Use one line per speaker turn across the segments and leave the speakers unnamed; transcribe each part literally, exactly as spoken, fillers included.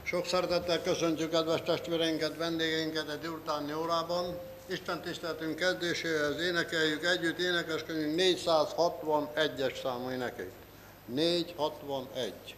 Sok szeretettel köszöntjük kedves testvéreinket, vendégeinket egy délutáni órában. Isten tiszteletünk kezdéséhez énekeljük együtt énekeskönyvünk négyszázhatvanegyes számú énekét. négyszázhatvanegy.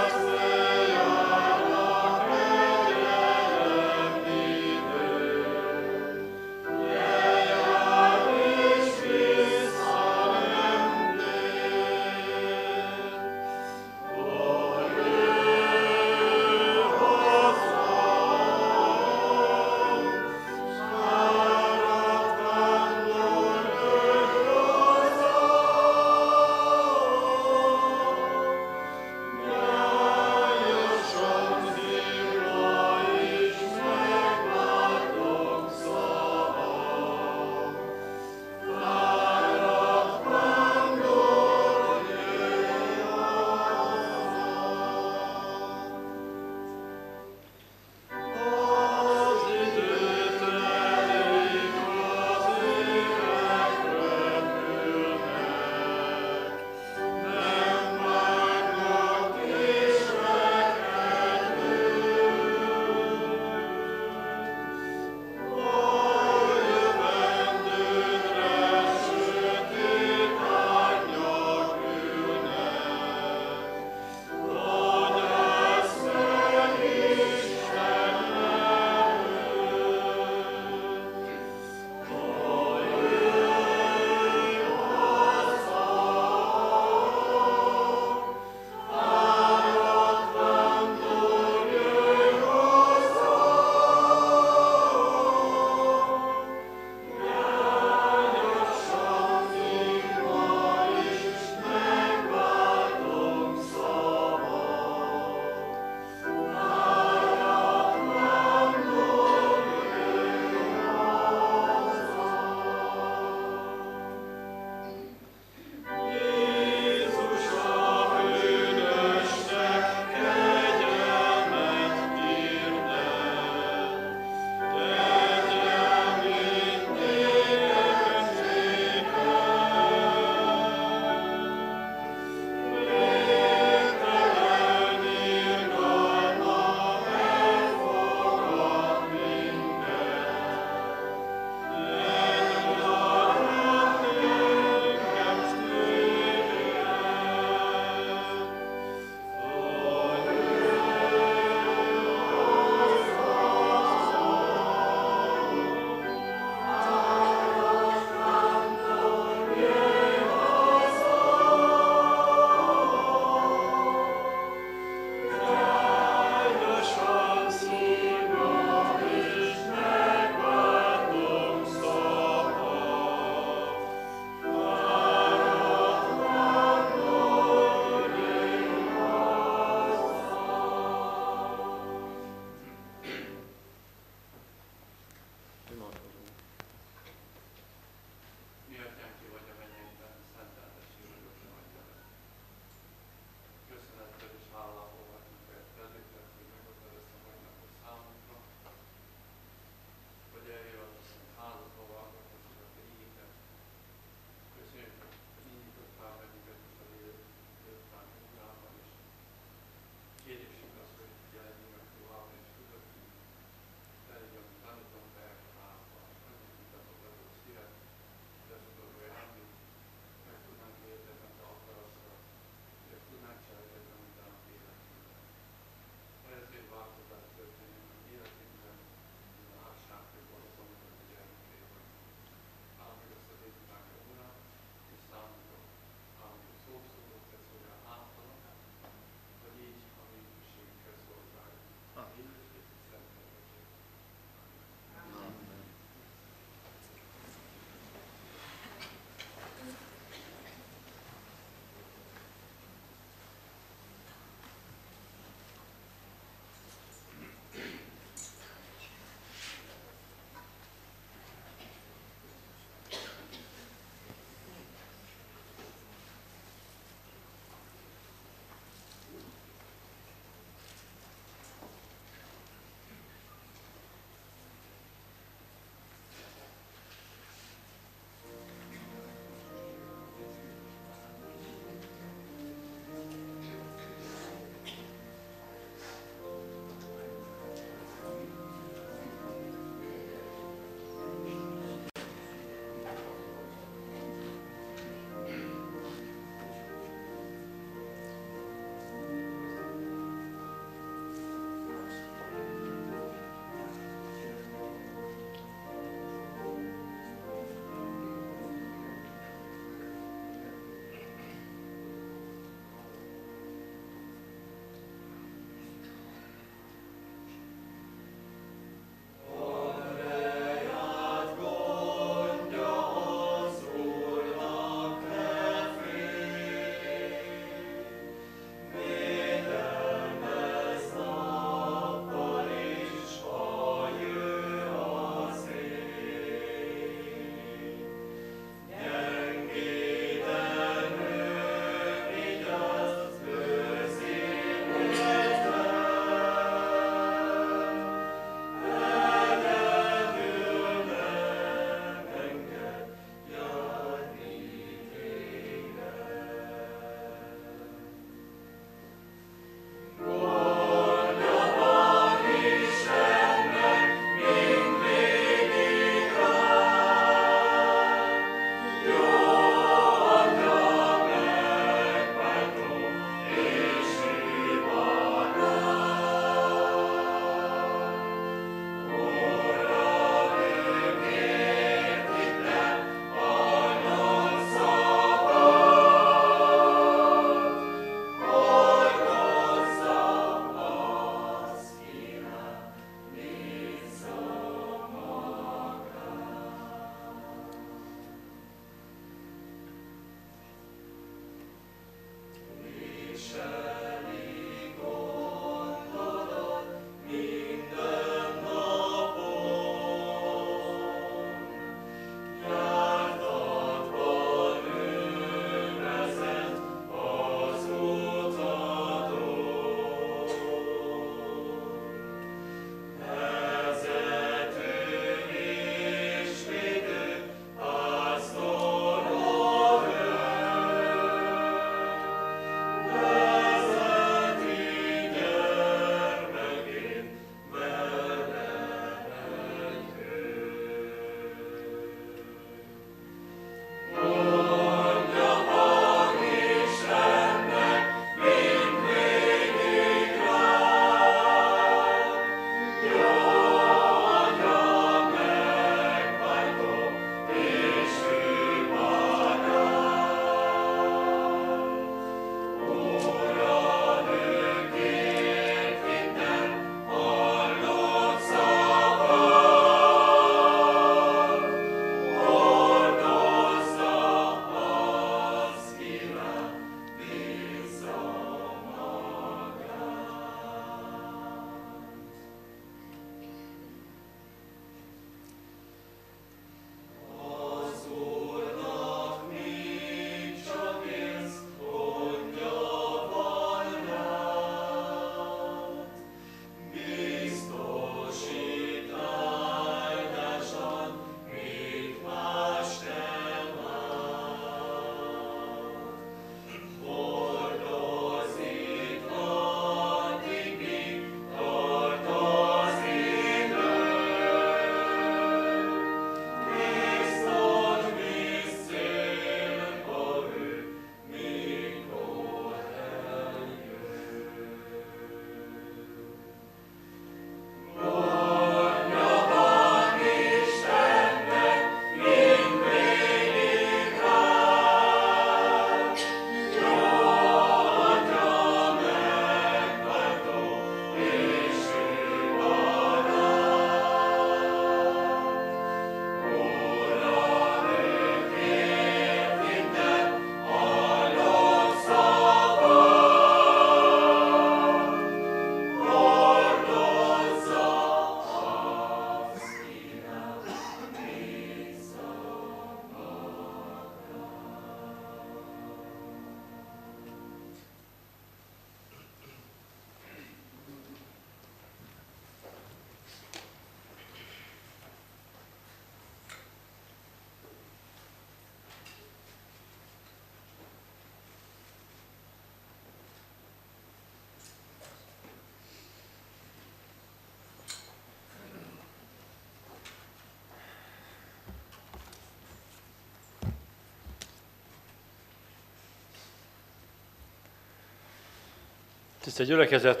Tisztelt gyülekezet!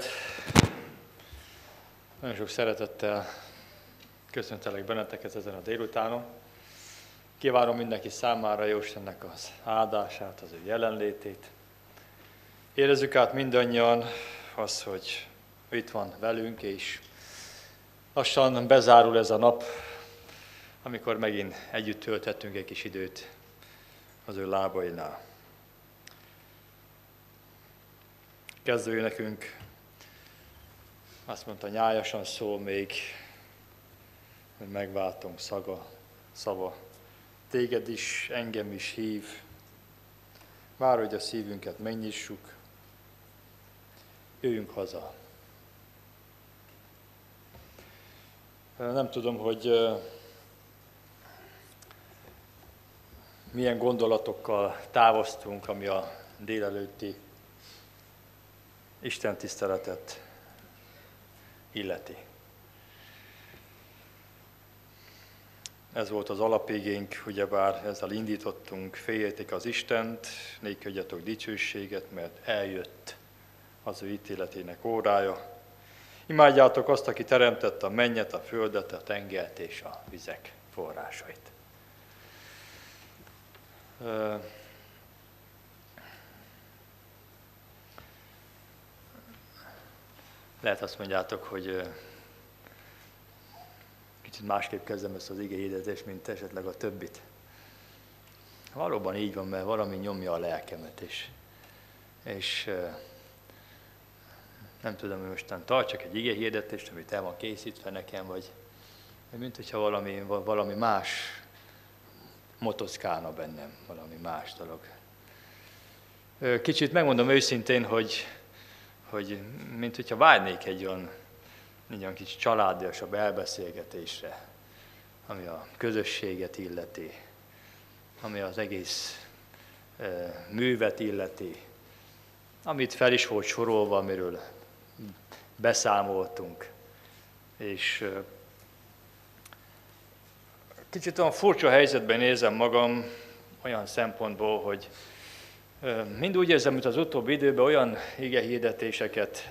Nagyon sok szeretettel köszöntelek benneteket ezen a délutánon. Kívánom mindenki számára Jóistennek az áldását, az ő jelenlétét. Érezzük át mindannyian azt, hogy itt van velünk, és lassan bezárul ez a nap, amikor megint együtt tölthetünk egy kis időt az ő lábainál. Kezdő nekünk azt mondta, nyájasan szól még, hogy megváltunk szaga, szava. Téged is, engem is hív. Vár, hogy a szívünket megnyissuk. Jöjjünk haza. Nem tudom, hogy milyen gondolatokkal távoztunk, ami a délelőtti Isten tiszteletet illeti. Ez volt az alapigénk, ugyebár ezzel indítottunk, féljetek az Istent, nék adjatok dicsőséget, mert eljött az ő ítéletének órája. Imádjátok azt, aki teremtette a mennyet, a földet, a tengert és a vizek forrásait. Lehet azt mondjátok, hogy kicsit másképp kezdem ezt az igéhirdetést, mint esetleg a többit. Valóban így van, mert valami nyomja a lelkemet, és, és nem tudom, hogy mostan tartsak egy igéhirdetést, amit el van készítve nekem, vagy mint hogyha valami, valami más motoszkálna bennem, valami más dolog. Kicsit megmondom őszintén, hogy hogy mint hogyha vágynék egy olyan, egy olyan kicsi családiasabb elbeszélgetésre, ami a közösséget illeti, ami az egész e, művet illeti, amit fel is volt sorolva, amiről beszámoltunk. És e, kicsit olyan furcsa helyzetben érzem magam olyan szempontból, hogy mind úgy érzem, mint az utóbbi időben olyan igehirdetéseket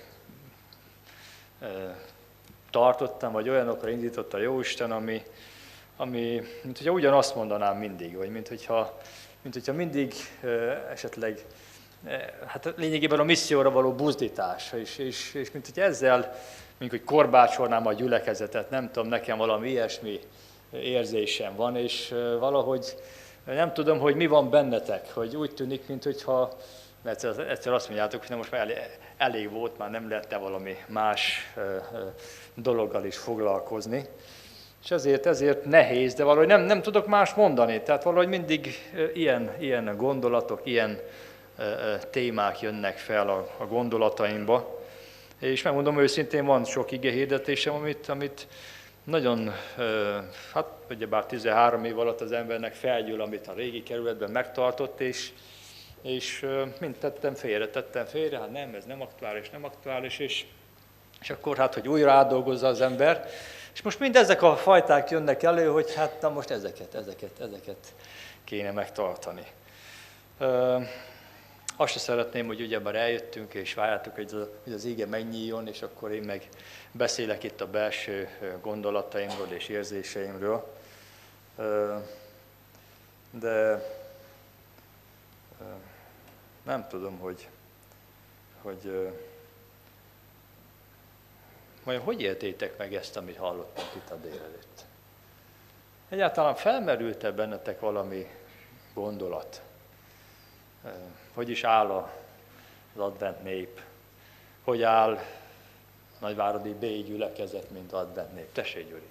tartottam, vagy olyanokra indított a Jóisten, ami, ami mint hogyha ugyanazt mondanám mindig, vagy mint hogyha, mint hogyha mindig esetleg, hát lényegében a misszióra való buzdítás, és, és, és mint hogy ezzel, mint hogy korbácsolnám a gyülekezetet, nem tudom, nekem valami ilyesmi érzésem van, és valahogy nem tudom, hogy mi van bennetek, hogy úgy tűnik, mintha, mert egyszer azt mondjátok, hogy most már elég, elég volt, már nem lehet-e valami más dologgal is foglalkozni. És ezért, ezért nehéz, de valahogy nem, nem tudok más mondani. Tehát valahogy mindig ilyen, ilyen gondolatok, ilyen témák jönnek fel a, a gondolataimba. És megmondom őszintén, van sok igehirdetésem, amit, amit nagyon, hát ugyebár tizenhárom év alatt az embernek felgyűl, amit a régi kerületben megtartott, és, és mind tettem félre, tettem félre, hát nem, ez nem aktuális, nem aktuális, és, és akkor hát, hogy újra átdolgozza az ember. És most mind ezek a fajták jönnek elő, hogy hát na most ezeket, ezeket, ezeket kéne megtartani. Azt se szeretném, hogy ugyebár eljöttünk, és várjátok, hogy az, hogy az íge megnyíljon, és akkor én meg beszélek itt a belső gondolataimról és érzéseimről. De nem tudom, hogy, hogy majd hogy éltétek meg ezt, amit hallottunk itt a délelőtt? Egyáltalán felmerült-e bennetek valami gondolat? Hogy is áll az advent nép? Hogy áll a nagyváradi bé gyülekezet, mint advent nép? Tessék, Gyuri!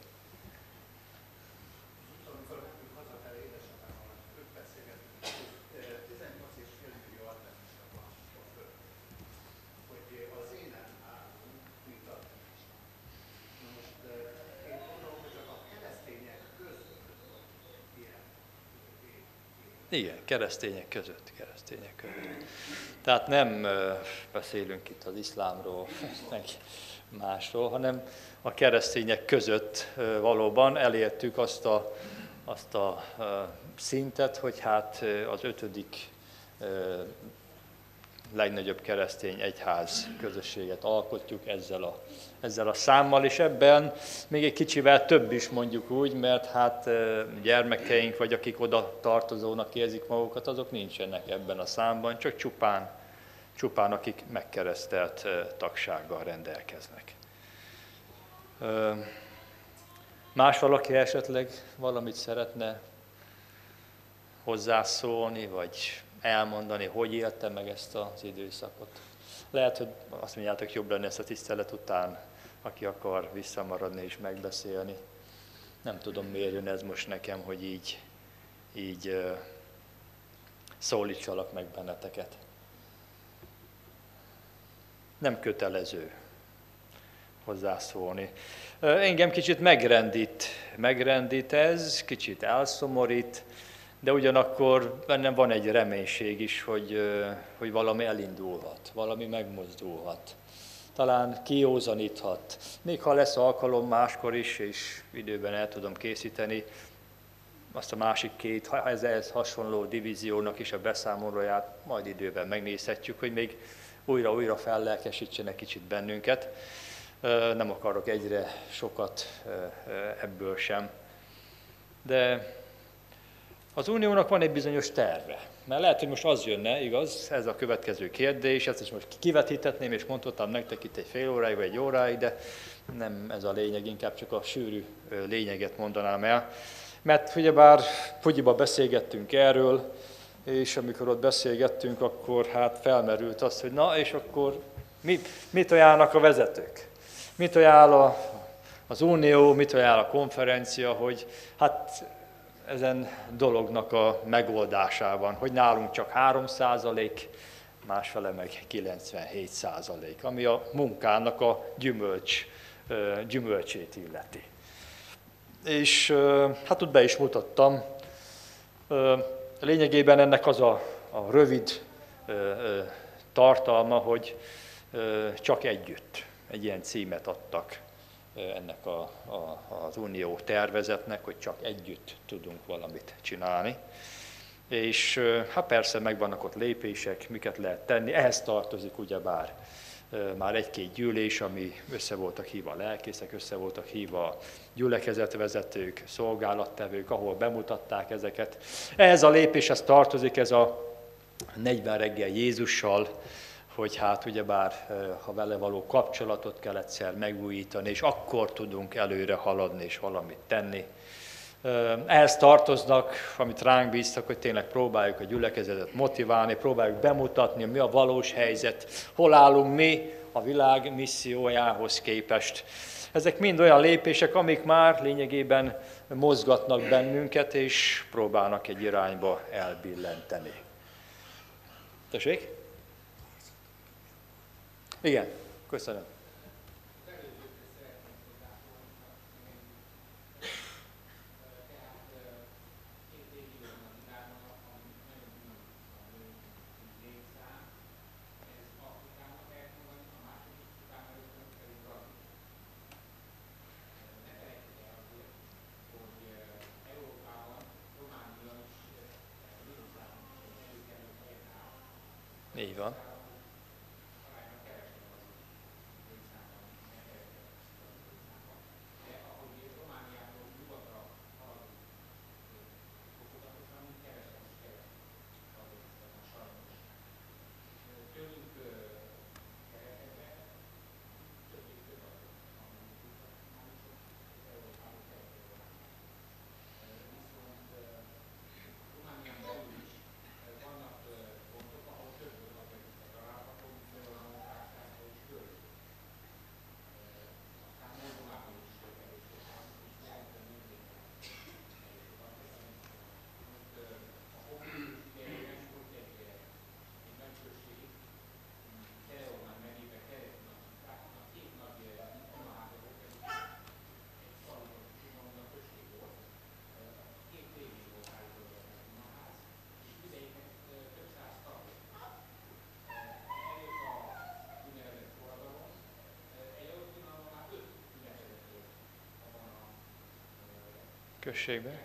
Amikor mentünk hazafelé, édesapámmal, ők beszélgettünk, tizennyolc és fél millió adventista van a földön, hogy az élen állunk, mint adventista. Na most én gondolom, hogy csak a keresztények között ilyen.
Igen, keresztények között, keresztények között. Tehát nem beszélünk itt az iszlámról, meg másról, hanem a keresztények között valóban elértük azt a, azt a szintet, hogy hát az ötödik legnagyobb keresztény egyház közösséget alkotjuk ezzel a, ezzel a számmal, és ebben még egy kicsivel több is mondjuk úgy, mert hát gyermekeink, vagy akik oda tartozónak érzik magukat, azok nincsenek ebben a számban, csak csupán, csupán akik megkeresztelt tagsággal rendelkeznek. Más valaki esetleg valamit szeretne hozzászólni, vagy elmondani, hogy élte meg ezt az időszakot. Lehet, hogy azt mondjátok, jobb lenne ezt a tisztelet után, aki akar visszamaradni és megbeszélni. Nem tudom, miért jön ez most nekem, hogy így, így uh, szólítsalak meg benneteket. Nem kötelező hozzászólni. Uh, engem kicsit megrendít, megrendít ez, kicsit elszomorít, de ugyanakkor bennem van egy reménység is, hogy, hogy valami elindulhat, valami megmozdulhat. Talán kiózaníthat. Még ha lesz alkalom máskor is, és időben el tudom készíteni azt a másik két, ehhez hasonló divíziónak is a beszámolóját, majd időben megnézhetjük, hogy még újra-újra fellelkesítsenek kicsit bennünket. Nem akarok egyre sokat ebből sem. De az Uniónak van egy bizonyos terve, mert lehet, hogy most az jönne, igaz, ez a következő kérdés, ezt is most kivetíthetném, és mondhattam nektek itt egy fél óráig, vagy egy óráig, de nem ez a lényeg, inkább csak a sűrű lényeget mondanám el. Mert ugyebár Pugyiba beszélgettünk erről, és amikor ott beszélgettünk, akkor hát felmerült az, hogy na, és akkor mit, mit ajánlnak a vezetők? Mit ajánl a, az Unió, mit ajánl a konferencia, hogy hát ezen dolognak a megoldásában, hogy nálunk csak három százalék, másfele meg kilencvenhét százalék, ami a munkának a gyümölcs, gyümölcsét illeti. És hát ott be is mutattam. Lényegében ennek az a, a rövid tartalma, hogy csak együtt egy ilyen címet adtak ennek a, a, az unió tervezetnek, hogy csak együtt tudunk valamit csinálni. És hát persze megvannak ott lépések, miket lehet tenni, ehhez tartozik ugyebár már egy-két gyűlés, ami össze voltak hívva a lelkészek, össze voltak hívva a gyülekezetvezetők, szolgálattevők, ahol bemutatták ezeket. Ehhez a lépéshez tartozik ez a negyven reggel Jézussal, hogy hát ugyebár, ha vele való kapcsolatot kell egyszer megújítani, és akkor tudunk előre haladni és valamit tenni. Ehhez tartoznak, amit ránk bíztak, hogy tényleg próbáljuk a gyülekezetet motiválni, próbáljuk bemutatni, mi a valós helyzet, hol állunk mi a világ missziójához képest. Ezek mind olyan lépések, amik már lényegében mozgatnak bennünket, és próbálnak egy irányba elbillenteni. Tessék? Igen, köszönöm. Így van. Községbe.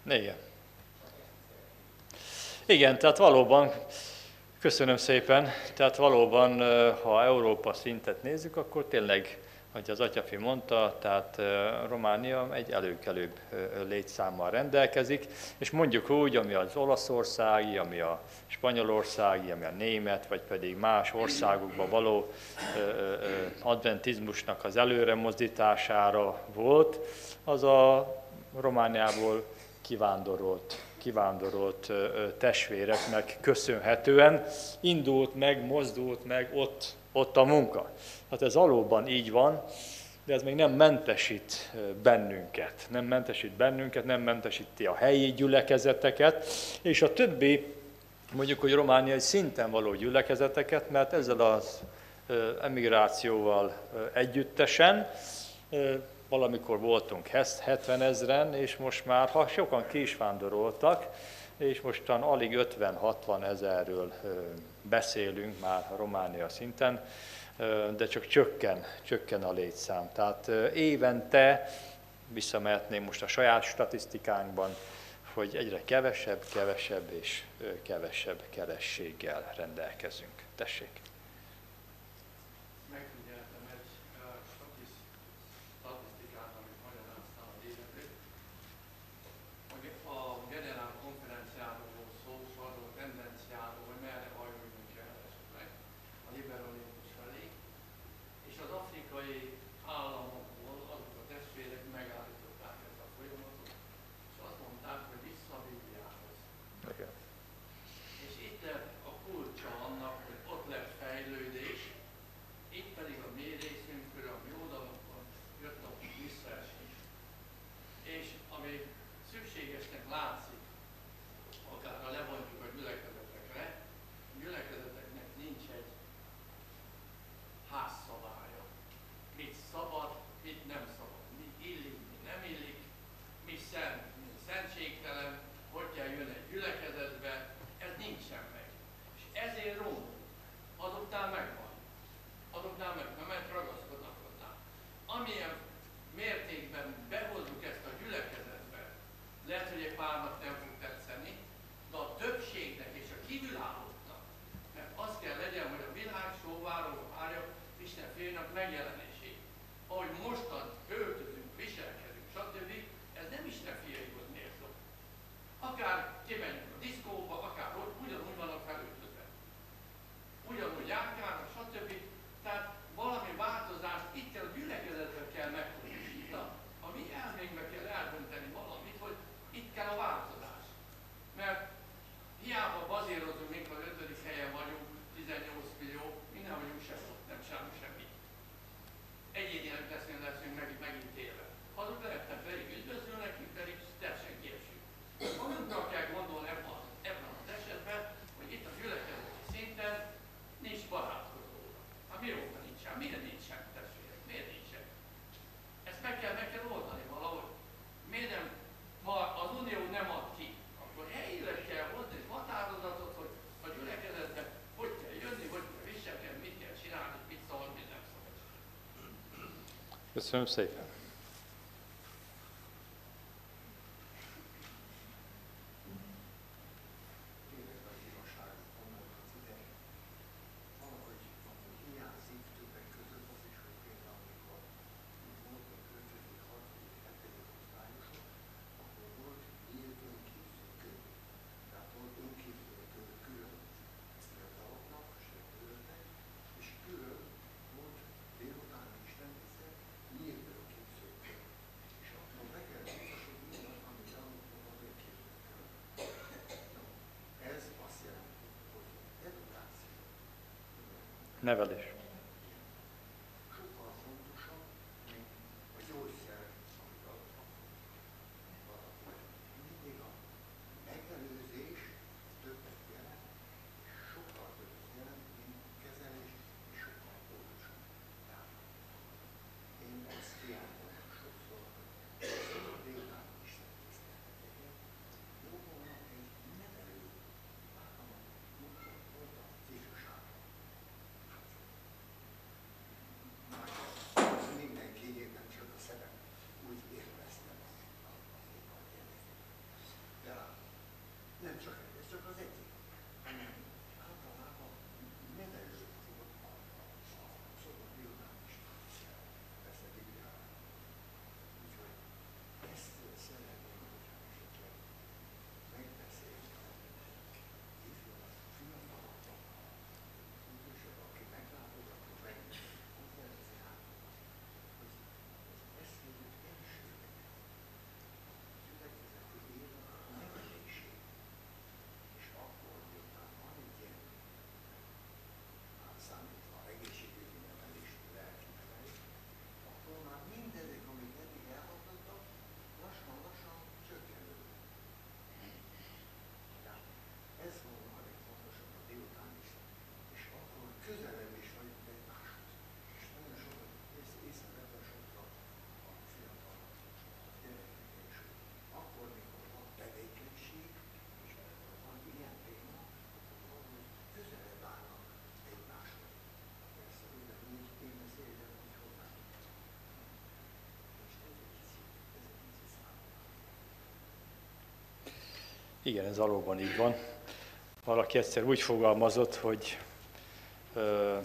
Igen. Igen, tehát valóban, köszönöm szépen, tehát valóban, ha Európa szintet nézzük, akkor tényleg, ahogy az atyafi mondta, tehát Románia egy előkelőbb létszámmal rendelkezik, és mondjuk úgy, ami az olaszországi, ami a spanyolországi, ami a német, vagy pedig más országokba való adventizmusnak az előre mozdítására volt, az a Romániából kivándorolt, kivándorolt testvéreknek köszönhetően indult meg, mozdult meg ott, ott a munka. Hát ez valóban így van, de ez még nem mentesít bennünket, nem mentesít bennünket, nem mentesíti a helyi gyülekezeteket, és a többi, mondjuk, hogy romániai szinten való gyülekezeteket, mert ezzel az emigrációval együttesen, valamikor voltunk hetven ezren, és most már, ha sokan ki is vándoroltak, és mostan alig ötven-hatvan ezerről beszélünk már Románia szinten, de csak csökken, csökken a létszám. Tehát évente, visszamehetném most a saját statisztikánkban, hogy egyre kevesebb, kevesebb és kevesebb kerességgel rendelkezünk. Tessék!
Megfigyeltem egy statisztikát, amit magyaráztál az életét, hogy a generál konferenciáról volt szó, és arról a tendenciáról, hogy merre hajoljunk el esetleg a liberalizmus felé, és az afrikai államokból azok a testvérek megállították ezt a folyamatot, és azt mondták, hogy vissza Bibliához.
Igen.
És itt lett a kulcsa annak, hogy ott lett fejlődés, itt pedig a mi részünkről, a mi oldalunkon jött a visszaesés. És ami szükségesnek látszik, akár ha lebontjuk a gyülekezetekre, a gyülekezeteknek nincs egy házszabálya. Mit szabad, mit nem szabad, mit illik, mit nem illik, mi szent, mi szentségtelen, hogy kell jön egy gyülekezetbe, ez nincsen meg. És ezért romlott. Azoknál megvan. Azoknál megvan, mert ragaszkodnak hozzá. Amilyen mértékben behozzuk ezt a gyülekezetbe, lehet, hogy egy párnak nem fog tetszeni, de a többségnek és a kívülállóknak, mert az kell legyen, hogy a világ sóváró várja Isten fiainak megjelenését. Ahogy mostan öltözünk, viselkedünk, stb. Ez nem Isten fiaihoz méltó. Akár kimegyünk a diszkóba, akár ott, ugyanúgy vannak felöltözve. Ugyanúgy járkálnak, stb. Tehát valami változást itt kell a gyülekezetben kell meghozni. Itt a, a mi elménkbe kell eldönteni valamit, hogy itt kell a változás. Mert hiába bazírozunk, mint az ötödik helyen vagyunk, tizennyolc millió, mi nem vagyunk sehol, nem semmi semmi. Egyénileg leszünk, leszünk megint, megint élve. Azok lehetnek pedig üdvözlőnek, mi pedig teljesen kiesünk. Magunkra kell gondolni ebben, ebben az esetben, hogy itt a gyülekezeti szinten nincs barátkozó. Hát mióta nincsen? Miért nincsen, testvérek? Miért nincsen? Ezt meg kell, meg kell oldani valahogy. Miért nem? Ha az Unió nem ad ki, akkor helyileg kell hozni egy határozatot, hogy a gyülekezetbe hogy kell jönni, hogy kell viselkedni, mit kell csinálni, mit szabad, mit nem szabad.
Köszönöm szépen!
Tényleg nagy igazságok vannak az idején. Valahogy, valahogy hiányzik többek között az is, hogy például amikor voltak ötödik, hatodik, hetedik osztályosok, akkor volt nyílt önképzőkönyv. Tehát volt önképzőkönyv külön fiataloknak, serdülőknek, és külön volt délutáni istentisztelet, nyílt önképzőkönyv. És akkor be kell biztosodni mindaz, amit elmondtam az önképzőkönyv. Ez azt jelenti, hogy edukáció
Nevelés.
sokkal fontosabb, mint a gyógyszer, amit adnak valaki. Mindig a megelőzés többet jelent, és sokkal többet jelent, mint a kezelés, és sokkal fontosabb. Tehát én azt hiányolom sokszor, hogy a délután Isten tiszteleteken jó volna egy nevelő, látom, voltam az ifjúságban.
Igen, ez valóban így van. Valaki egyszer úgy fogalmazott, hogy ö,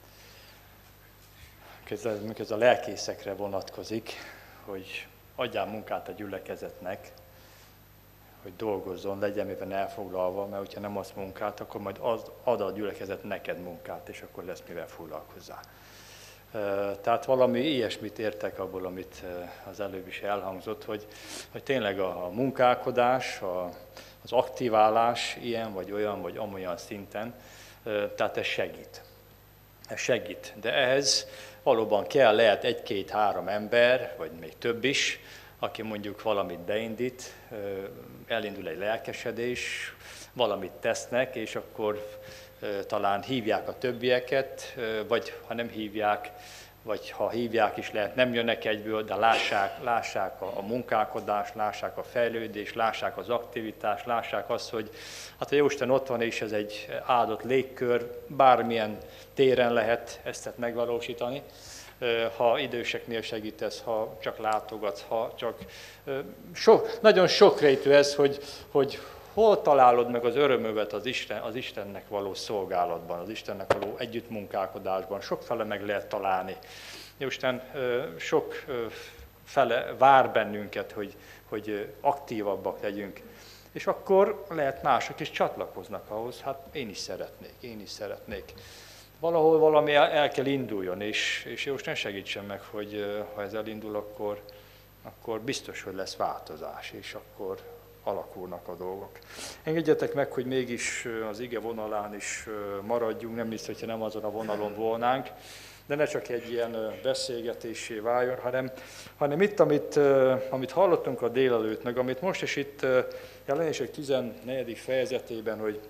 ez a lelkészekre vonatkozik, hogy adjál munkát a gyülekezetnek, hogy dolgozzon, legyen miben elfoglalva, mert hogyha nem adsz munkát, akkor majd az, ad a gyülekezet neked munkát, és akkor lesz mivel foglalkozzál. Tehát valami ilyesmit értek abból, amit az előbb is elhangzott, hogy, hogy tényleg a munkálkodás, a, az aktiválás ilyen vagy olyan vagy amolyan szinten, tehát ez segít. Ez segít, de ehhez valóban kell, lehet egy-két-három ember, vagy még több is, aki mondjuk valamit beindít, elindul egy lelkesedés, valamit tesznek, és akkor talán hívják a többieket, vagy ha nem hívják, vagy ha hívják is lehet, nem jönnek egyből, de lássák, lássák a, a munkálkodást, lássák a fejlődést, lássák az aktivitást, lássák azt, hogy hát a Jóisten ott van, és ez egy áldott légkör, bármilyen téren lehet ezt megvalósítani. Ha időseknél segítesz, ha csak látogatsz, ha csak... So, nagyon sokrétű ez, hogy, hogy hol találod meg az örömövet az, Isten, az Istennek való szolgálatban, az Istennek való együttmunkálkodásban. Sokfele meg lehet találni. Isten sok fele vár bennünket, hogy, hogy aktívabbak legyünk. És akkor lehet mások is csatlakoznak ahhoz, hát én is szeretnék, én is szeretnék. Valahol valami el, el kell induljon, és, és Jóisten segítsen meg, hogy ha ez elindul, akkor, akkor biztos, hogy lesz változás, és akkor alakulnak a dolgok. Engedjetek meg, hogy mégis az ige vonalán is maradjunk, nem hisz, hogyha nem azon a vonalon volnánk, de ne csak egy ilyen beszélgetésé váljon, hanem, hanem itt, amit, amit hallottunk a délelőtt, meg amit most is itt Jelenések tizennegyedik fejezetében, hogy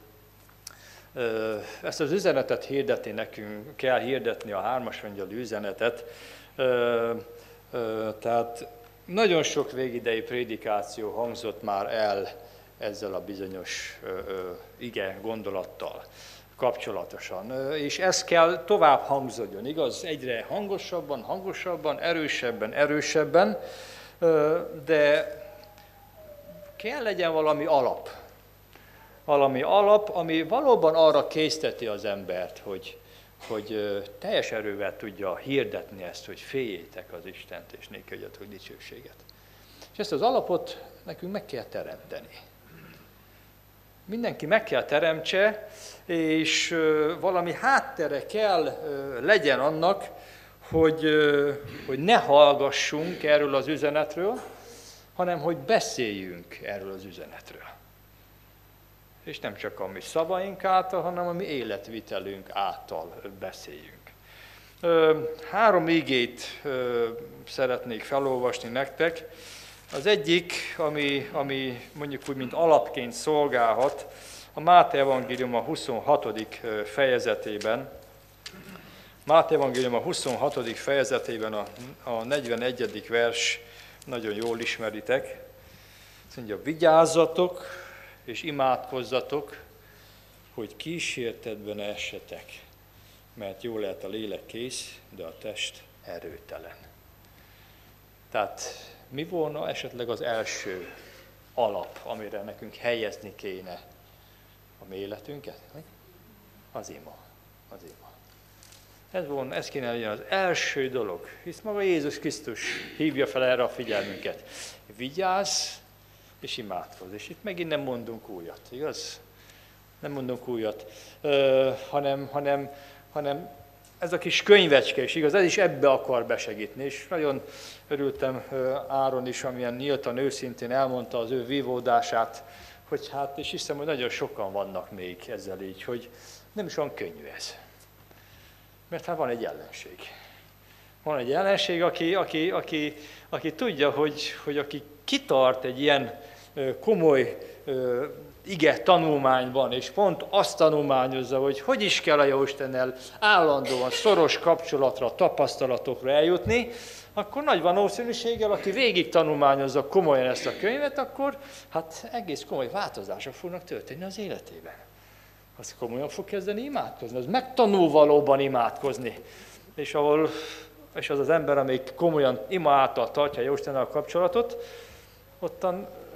ezt az üzenetet hirdetni nekünk, kell hirdetni a hármas angyali üzenetet, tehát nagyon sok végidei prédikáció hangzott már el ezzel a bizonyos ige gondolattal kapcsolatosan. És ez kell tovább hangzódjon, igaz? Egyre hangosabban, hangosabban, erősebben, erősebben, de kell legyen valami alap. Valami alap, ami valóban arra készteti az embert, hogy, hogy teljes erővel tudja hirdetni ezt, hogy féljétek az Istent, és néki adjatok dicsőséget. És ezt az alapot nekünk meg kell teremteni. Mindenki meg kell teremtse, és valami háttere kell legyen annak, hogy, hogy ne hallgassunk erről az üzenetről, hanem hogy beszéljünk erről az üzenetről. És nem csak a mi szavaink által, hanem a mi életvitelünk által beszéljünk. Három igét szeretnék felolvasni nektek. Az egyik, ami, ami mondjuk úgy, mint alapként szolgálhat, a Máté evangélium a huszonhatodik fejezetében. Máté evangélium a huszonhatodik fejezetében a, a negyvenegyedik vers, nagyon jól ismeritek. Azt mondja, vigyázzatok és imádkozzatok, hogy kísértetben ne essetek, mert jó lehet a lélek kész, de a test erőtelen. Tehát mi volna esetleg az első alap, amire nekünk helyezni kéne a mi életünket? Az ima. Az ima. Ez volna, ez kéne legyen az első dolog, hisz maga Jézus Krisztus hívja fel erre a figyelmünket. Vigyázz és imádkozz. És itt megint nem mondunk újat, igaz? Nem mondunk újat, ö, hanem, hanem, hanem ez a kis könyvecske is, igaz, ez is ebbe akar besegíteni, és nagyon örültem Áron is, amilyen nyíltan, őszintén elmondta az ő vívódását, hogy hát, és hiszem, hogy nagyon sokan vannak még ezzel így, hogy nem is olyan könnyű ez. Mert hát van egy ellenség. Van egy ellenség, aki, aki, aki, aki tudja, hogy, hogy aki kitart egy ilyen komoly ige tanulmányban, és pont azt tanulmányozza, hogy hogy is kell a Jóistennel állandóan szoros kapcsolatra, tapasztalatokra eljutni, akkor nagy valószínűséggel, aki végig tanulmányozza komolyan ezt a könyvet, akkor hát egész komoly változások fognak történni az életében. Az komolyan fog kezdeni imádkozni, az megtanul valóban imádkozni. És, ahol, és az az ember, amelyik komolyan ima által tartja Jóistennel a kapcsolatot, ottan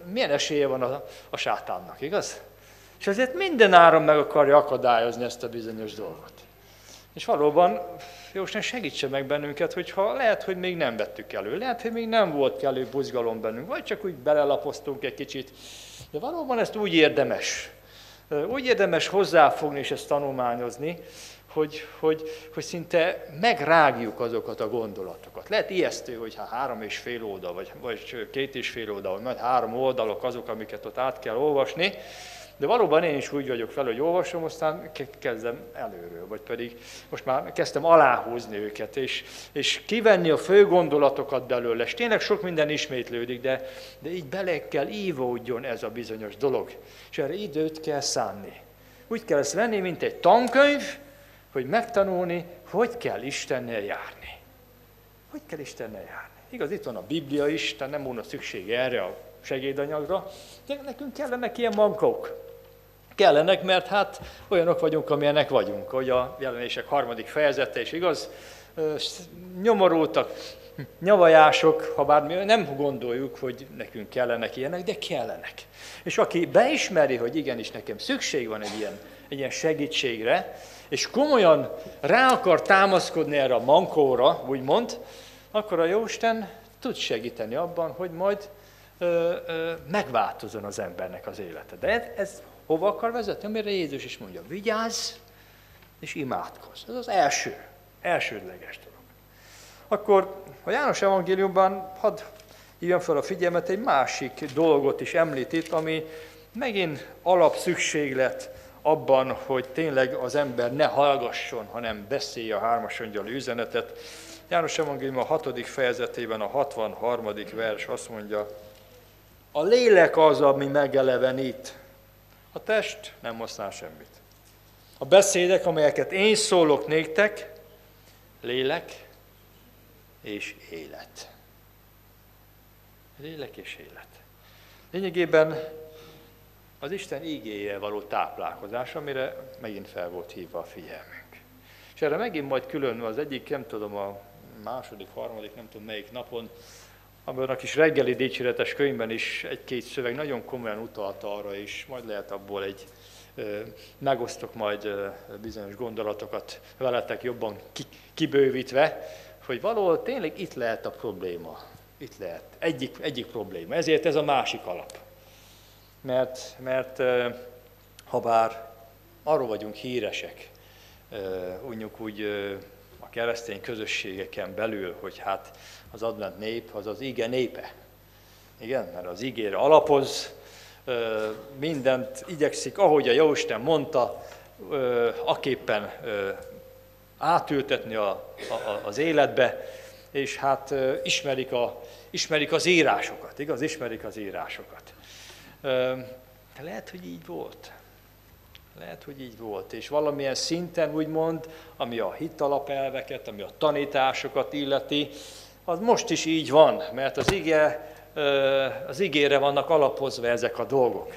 milyen esélye van a, a sátánnak, igaz? És ezért minden áron meg akarja akadályozni ezt a bizonyos dolgot. És valóban Jóisten segítse meg bennünket, hogyha lehet, hogy még nem vettük elő, lehet, hogy még nem volt kellő buzgalom bennünk, vagy csak úgy belelapoztunk egy kicsit, de valóban ezt úgy érdemes, úgy érdemes hozzáfogni és ezt tanulmányozni, hogy, hogy, hogy szinte megrágjuk azokat a gondolatokat. Lehet ijesztő, hogy hát három és fél oldal, vagy, vagy két és fél oldal, vagy majd három oldalok azok, amiket ott át kell olvasni, de valóban én is úgy vagyok fel, hogy olvasom, aztán kezdem előről, vagy pedig most már kezdtem aláhúzni őket, és, és kivenni a fő gondolatokat belőle, és tényleg sok minden ismétlődik, de, de így bele kell ívódjon ez a bizonyos dolog, és erre időt kell szánni. Úgy kell ezt venni, mint egy tankönyv, hogy megtanulni, hogy kell Istennel járni. Hogy kell Istennel járni. Igaz, itt van a Biblia is, tehát nem volna szükség erre a segédanyagra, de nekünk kellenek ilyen mankók. Kellenek, mert hát olyanok vagyunk, amilyenek vagyunk, hogy a Jelenések harmadik fejezete is igaz, nyomorultak, nyavajások, ha bár mi nem gondoljuk, hogy nekünk kellenek ilyenek, de kellenek. És aki beismeri, hogy igenis nekem szükség van egy ilyen, egy ilyen segítségre, és komolyan rá akar támaszkodni erre a mankóra, úgymond, akkor a Jóisten tud segíteni abban, hogy majd ö, ö, megváltozzon az embernek az élete. De ez, ez hova akar vezetni? Amire Jézus is mondja, vigyázz és imádkozz. Ez az első, elsődleges dolog. Akkor a János evangéliumban hadd hívjam fel a figyelmet, egy másik dolgot is említ itt, ami megint alapszükséglet abban, hogy tényleg az ember ne hallgasson, hanem beszélje a hármas angyali üzenetet. János evangélium a hatodik fejezetében a hatvanharmadik vers azt mondja, a lélek az, ami megelevenít, a test nem használ semmit. A beszédek, amelyeket én szólok néktek, lélek és élet. Lélek és élet. Lényegében az Isten ígéjével való táplálkozás, amire megint fel volt hívva a figyelmünk. És erre megint majd külön az egyik, nem tudom, a második, harmadik, nem tudom melyik napon, abban a kis reggeli dicséretes könyvben is egy-két szöveg nagyon komolyan utalta arra is, majd lehet abból egy, megosztok majd bizonyos gondolatokat veletek jobban kibővítve, hogy valahol tényleg itt lehet a probléma. Itt lehet. Egyik, egyik probléma. Ezért ez a másik alap. Mert, mert ha bár arról vagyunk híresek, úgy, úgy a keresztény közösségeken belül, hogy hát az advent nép az az ige népe. Igen, mert az igére alapoz, mindent igyekszik, ahogy a Jóisten mondta, aképpen átültetni a, a, az életbe, és hát ismerik, a, ismerik az írásokat, igaz? Ismerik az írásokat. De lehet, hogy így volt. Lehet, hogy így volt, és valamilyen szinten úgymond, ami a hitalapelveket, ami a tanításokat illeti, az most is így van, mert az, ige, az igére vannak alapozva ezek a dolgok.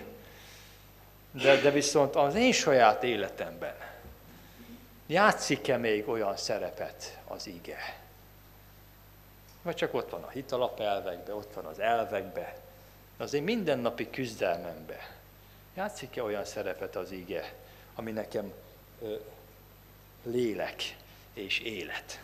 De, de viszont az én saját életemben játszik-e még olyan szerepet az ige? Vagy csak ott van a hitalapelvekbe, ott van az elvekbe, az én mindennapi küzdelmemben. Játszik-e olyan szerepet az ige, ami nekem ö, lélek és élet?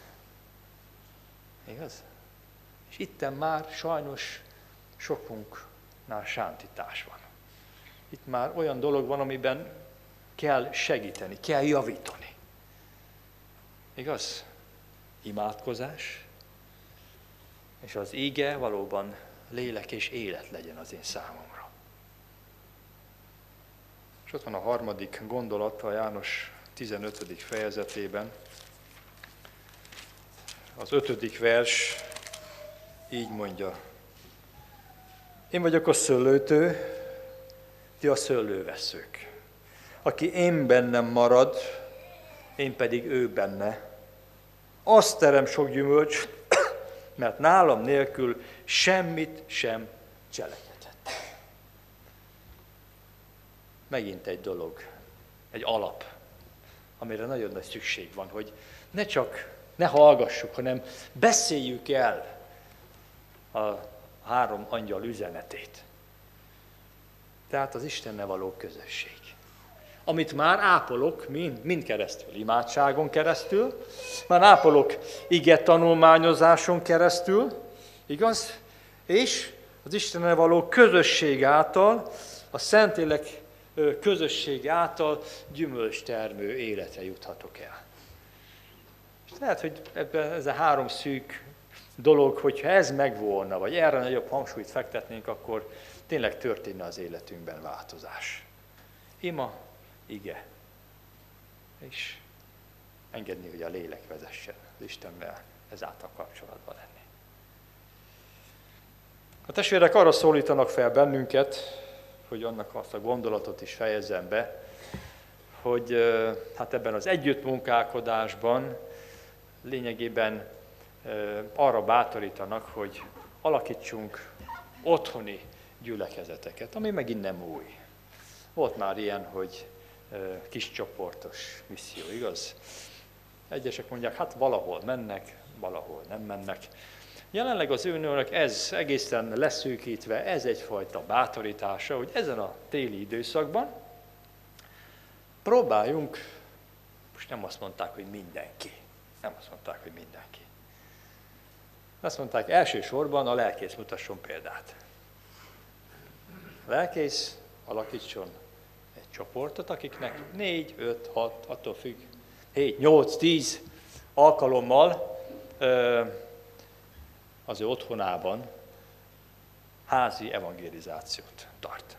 Igaz? És itten már sajnos sokunknál sántítás van. Itt már olyan dolog van, amiben kell segíteni, kell javítani. Igaz? Imádkozás, és az ige valóban lélek és élet legyen az én számomra. És ott van a harmadik gondolat a János tizenötödik fejezetében. Az ötödik vers így mondja. Én vagyok a szőlőtő, ti a szőlőveszők. Aki én bennem marad, én pedig ő benne, azt terem sok gyümölcs, mert nálam nélkül semmit sem cselekedhet. Megint egy dolog, egy alap, amire nagyon nagy szükség van, hogy ne csak, ne hallgassuk, hanem beszéljük el a három angyal üzenetét. Tehát az Istennel való közösség. Amit már ápolok, mind, mind keresztül, imádságon keresztül, már ápolok ige tanulmányozáson keresztül, igaz? És az Istennel való közösség által, a Szentlélek közösség által gyümölcstermő életre juthatok el. És lehet, hogy ebben ez a három szűk dolog, hogyha ez megvolna, vagy erre nagyobb hangsúlyt fektetnénk, akkor tényleg történne az életünkben változás. Ima, ige. És engedni, hogy a lélek vezessen az Istennel ezáltal kapcsolatban lenni. A testvérek arra szólítanak fel bennünket, hogy annak azt a gondolatot is fejezzem be, hogy hát ebben az együttmunkálkodásban lényegében arra bátorítanak, hogy alakítsunk otthoni gyülekezeteket, ami megint nem új. Volt már ilyen, hogy kiscsoportos misszió, igaz? Egyesek mondják, hát valahol mennek, valahol nem mennek. Jelenleg az őnőnek ez egészen leszűkítve, ez egyfajta bátorítása, hogy ezen a téli időszakban próbáljunk, most nem azt mondták, hogy mindenki, nem azt mondták, hogy mindenki. Azt mondták, elsősorban a lelkész mutasson példát. A lelkész alakítson egy csoportot, akiknek négy, öt, hat, attól függ, hét, nyolc, tíz alkalommal az ő otthonában házi evangelizációt tart.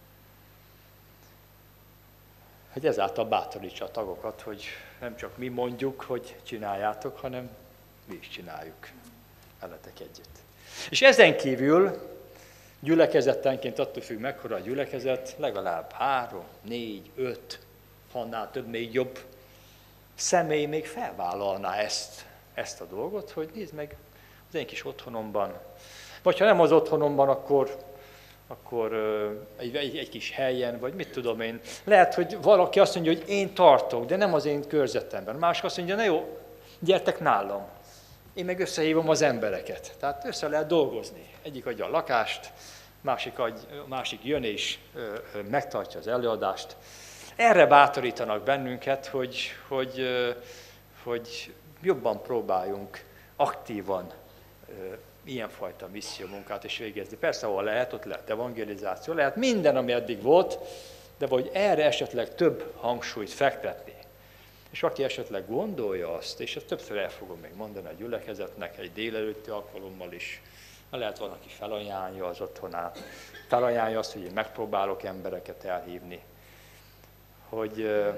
Hogy ezáltal bátorítsa a tagokat, hogy nem csak mi mondjuk, hogy csináljátok, hanem mi is csináljuk veletek együtt. És ezen kívül gyülekezettenként attól függ, mekkora a gyülekezet, legalább három, négy, öt, ha annál több, még jobb személy még felvállalná ezt, ezt a dolgot, hogy nézd meg az én kis otthonomban, vagy ha nem az otthonomban, akkor, akkor egy, egy, egy kis helyen, vagy mit tudom én. Lehet, hogy valaki azt mondja, hogy én tartok, de nem az én körzetemben. Másik azt mondja, na jó, gyertek nálam. Én meg összehívom az embereket. Tehát össze lehet dolgozni. Egyik adja a lakást, másik, adj, másik jön és ö, ö, megtartja az előadást. Erre bátorítanak bennünket, hogy, hogy, ö, hogy jobban próbáljunk aktívan ö, ilyenfajta missziómunkát is végezni. Persze, ahol lehet, ott lehet evangelizáció, lehet minden, ami eddig volt, de vagy erre esetleg több hangsúlyt fektetni. És aki esetleg gondolja azt, és ezt többször el fogom még mondani a gyülekezetnek, egy délelőtti alkalommal is, lehet valaki felajánlja az otthonát, felajánlja azt, hogy én megpróbálok embereket elhívni, hogy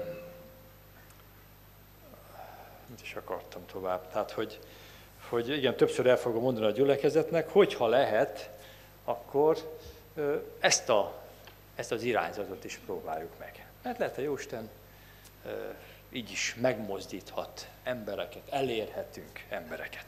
mit is akartam tovább, tehát hogy, hogy igen, többször el fogom mondani a gyülekezetnek, hogyha lehet, akkor ezt, a, ezt az irányzatot is próbáljuk meg. Mert lehet, hogy Jóisten így is megmozdíthat embereket, elérhetünk embereket.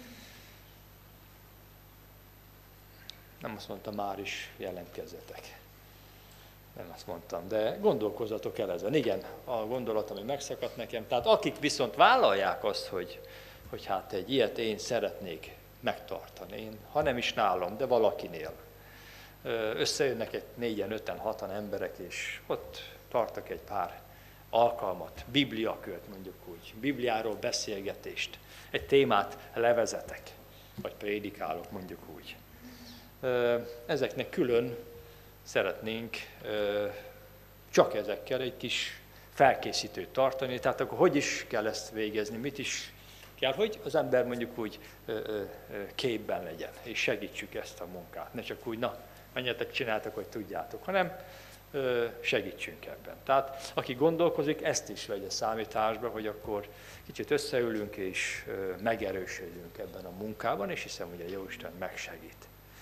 Nem azt mondtam, már is jelentkezzetek. Nem azt mondtam, de gondolkozzatok el ezen. Igen, a gondolat, ami megszakadt nekem. Tehát akik viszont vállalják azt, hogy, hogy hát egy ilyet én szeretnék megtartani, én, ha nem is nálam, de valakinél. Összejönnek egy négyen, öten, hatan emberek, és ott tartok egy pár alkalmat, bibliakört mondjuk úgy, Bibliáról beszélgetést, egy témát levezetek, vagy prédikálok mondjuk úgy. Ezeknek külön szeretnénk csak ezekkel egy kis felkészítőt tartani, tehát akkor hogy is kell ezt végezni, mit is kell, hogy az ember mondjuk úgy képben legyen, és segítsük ezt a munkát. Ne csak úgy, na, menjetek, csináltak, hogy tudjátok, hanem segítsünk ebben. Tehát aki gondolkozik, ezt is vegye számításba, hogy akkor kicsit összeülünk és megerősödünk ebben a munkában, és hiszem, hogy a Jóisten megsegít.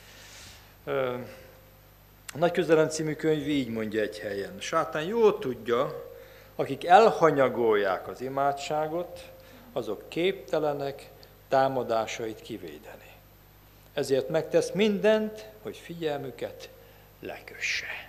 A Nagy Küzdelem című könyv így mondja egy helyen. Sátán jól tudja, akik elhanyagolják az imádságot, azok képtelenek támadásait kivédeni. Ezért megtesz mindent, hogy figyelmüket lekösse.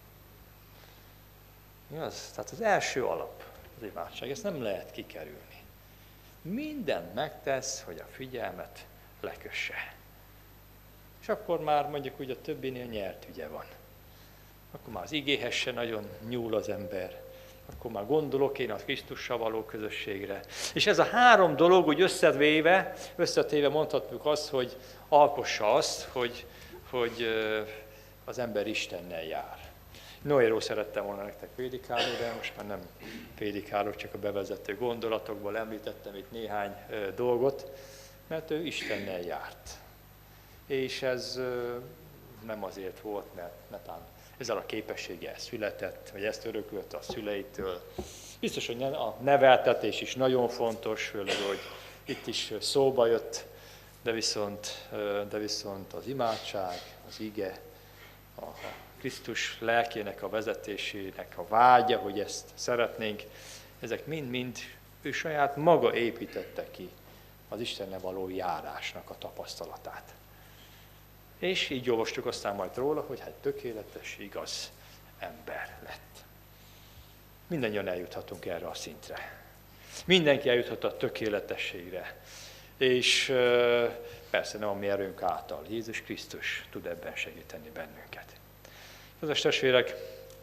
Az, tehát az első alap az imádság, ezt nem lehet kikerülni. Mindent megtesz, hogy a figyelmet lekösse. És akkor már mondjuk úgy a többinél nyert ügye van. akkor már az igéhez se nagyon nyúl az ember. Akkor már gondolok én a Krisztussal való közösségre. És ez a három dolog úgy összevéve, összetéve mondhatjuk azt, hogy alkossa azt, hogy, hogy az ember Istennel jár. Noéról szerettem volna nektek prédikálni, de most már nem prédikálok, csak a bevezető gondolatokból említettem itt néhány dolgot, mert ő Istennel járt. És ez nem azért volt, mert netán ezzel a képességgel született, vagy ezt örökölte a szüleitől. Biztos, hogy a neveltetés is nagyon fontos, főleg, hogy itt is szóba jött, de viszont, de viszont az imádság, az ige, a Krisztus lelkének a vezetésének a vágya, hogy ezt szeretnénk, ezek mind-mind ő saját maga építette ki az Istennel való járásnak a tapasztalatát. És így olvastuk aztán majd róla, hogy hát tökéletes, igaz ember lett. Mindannyian eljuthatunk erre a szintre. Mindenki eljuthat a tökéletességre. És persze nem a mi erőnk által. Jézus Krisztus tud ebben segíteni bennünket. Kedves testvérek,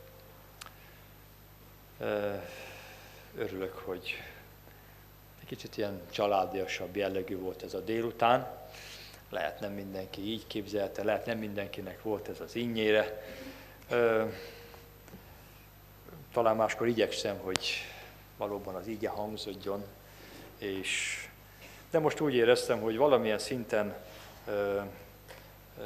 örülök, hogy egy kicsit ilyen családiasabb jellegű volt ez a délután. Lehet nem mindenki így képzelte, lehet nem mindenkinek volt ez az innyére. Talán máskor igyekszem, hogy valóban az ige hangzódjon, és de most úgy éreztem, hogy valamilyen szinten ö, ö,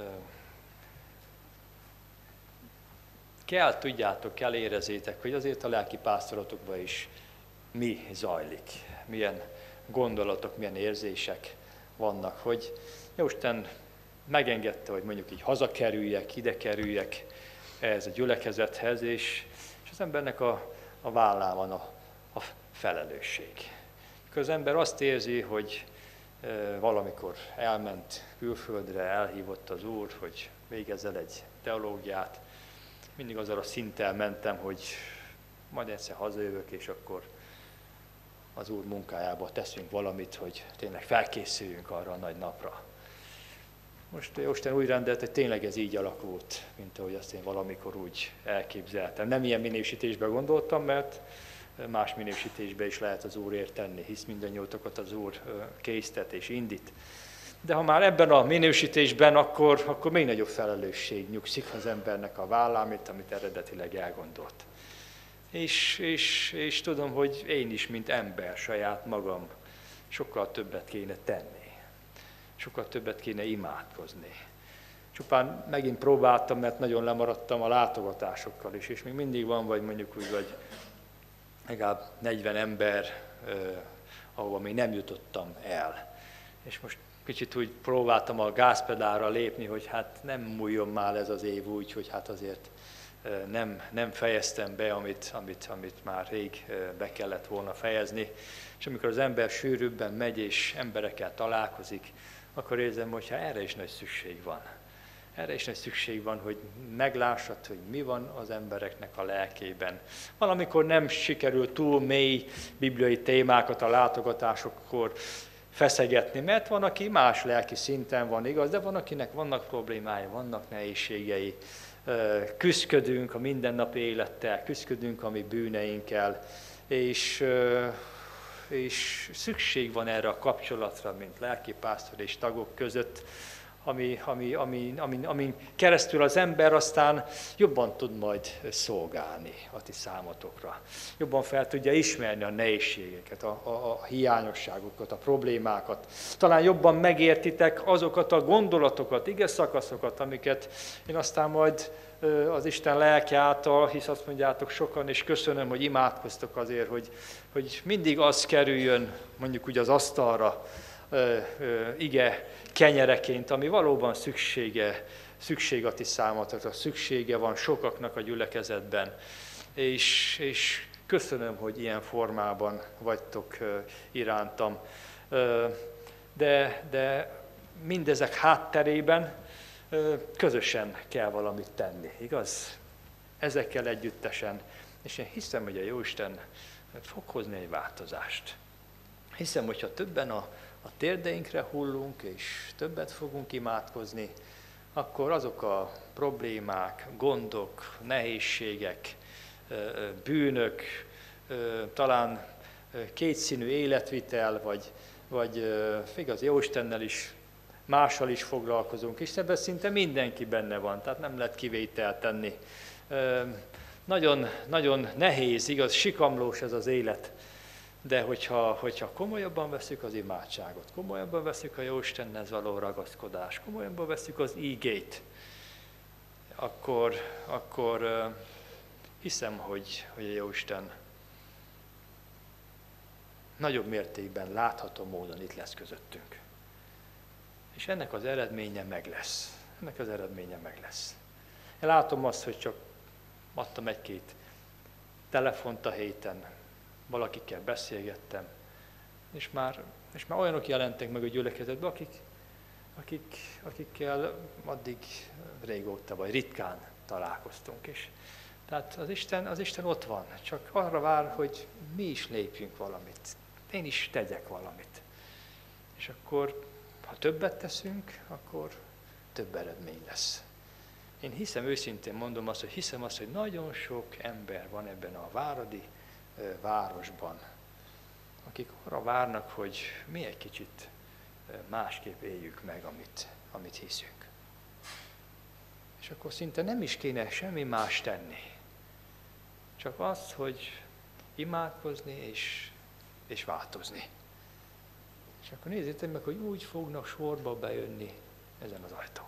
kell, tudjátok, kell érezzétek, hogy azért a lelki pásztoratokban is mi zajlik, milyen gondolatok, milyen érzések vannak, hogy Jóisten megengedte, hogy mondjuk így hazakerüljek, ide kerüljek ehhez a gyülekezethez, és, és az embernek a, a vállán van a, a felelősség. Mikor az ember azt érzi, hogy e, valamikor elment külföldre, elhívott az Úr, hogy végezzel egy teológiát, mindig azzal a szinttel mentem, hogy majd egyszer hazajövök, és akkor az Úr munkájába teszünk valamit, hogy tényleg felkészüljünk arra a nagy napra. Most Jóisten úgy rendelt, hogy tényleg ez így alakult, mint ahogy azt én valamikor úgy elképzeltem. Nem ilyen minősítésben gondoltam, mert más minősítésbe is lehet az Úrért tenni, hisz mindannyiótokat az Úr késztet és indít. De ha már ebben a minősítésben, akkor, akkor még nagyobb felelősség nyugszik az embernek a vállán, mint amit eredetileg elgondolt. És, és, és tudom, hogy én is, mint ember, saját magam sokkal többet kéne tenni. Sokkal többet kéne imádkozni. Csupán megint próbáltam, mert nagyon lemaradtam a látogatásokkal is, és még mindig van, vagy mondjuk úgy, vagy legalább negyven ember, eh, ahova még nem jutottam el. És most kicsit úgy próbáltam a gázpedálra lépni, hogy hát nem múljon már ez az év úgy, hogy hát azért eh, nem, nem fejeztem be, amit, amit, amit már rég eh, be kellett volna fejezni. És amikor az ember sűrűbben megy és emberekkel találkozik, akkor érzem, hogy hát erre is nagy szükség van. Erre is nagy szükség van, hogy meglássad, hogy mi van az embereknek a lelkében. Valamikor nem sikerül túl mély bibliai témákat a látogatásokkor feszegetni, mert van, aki más lelki szinten van, igaz, de van, akinek vannak problémái, vannak nehézségei. Küszködünk a mindennapi élettel, küszködünk a mi bűneinkkel, és... és szükség van erre a kapcsolatra, mint lelkipásztor és tagok között, ami, ami, ami, ami, amin keresztül az ember aztán jobban tud majd szolgálni a ti számotokra. Jobban fel tudja ismerni a nehézségeket, a, a, a hiányosságokat, a problémákat. Talán jobban megértitek azokat a gondolatokat, ige szakaszokat, amiket én aztán majd az Isten lelke által, hisz azt mondjátok sokan, és köszönöm, hogy imádkoztok azért, hogy, hogy mindig az kerüljön mondjuk úgy az asztalra, ö, ö, ige kenyereként, ami valóban szüksége, szükség a ti számotokra, szüksége van sokaknak a gyülekezetben, és, és köszönöm, hogy ilyen formában vagytok ö, irántam. Ö, de, de mindezek hátterében közösen kell valamit tenni, igaz? Ezekkel együttesen. És én hiszem, hogy a Jóisten fog hozni egy változást. Hiszem, hogyha többen a, a térdeinkre hullunk, és többet fogunk imádkozni, akkor azok a problémák, gondok, nehézségek, bűnök, talán kétszínű életvitel, vagy, vagy igaz, Jóistennel is, mással is foglalkozunk, és ebben szinte mindenki benne van, tehát nem lehet kivételt tenni. Nagyon, nagyon nehéz, igaz, sikamlós ez az élet, de hogyha, hogyha komolyabban veszük az imádságot, komolyabban veszük a Jóistenhez való ragaszkodást, komolyabban veszük az ígét, akkor, akkor hiszem, hogy, hogy a Jóisten nagyobb mértékben látható módon itt lesz közöttünk. És ennek az eredménye meg lesz. Ennek az eredménye meg lesz. Én látom azt, hogy csak adtam egy-két telefont a héten, valakikkel beszélgettem, és már, és már olyanok jelentek meg a gyülekezetben, akik, akik, akikkel addig régóta vagy ritkán találkoztunk is. Tehát az Isten, az Isten ott van, csak arra vár, hogy mi is lépjünk valamit. Én is tegyek valamit. És akkor, ha többet teszünk, akkor több eredmény lesz. Én hiszem, őszintén mondom azt, hogy hiszem azt, hogy nagyon sok ember van ebben a váradi ö, városban, akik arra várnak, hogy mi egy kicsit másképp éljük meg, amit, amit hiszünk. És akkor szinte nem is kéne semmi más tenni. Csak az, hogy imádkozni és, és változni. És akkor nézzétek meg, hogy úgy fognak sorba bejönni ezen az ajtón.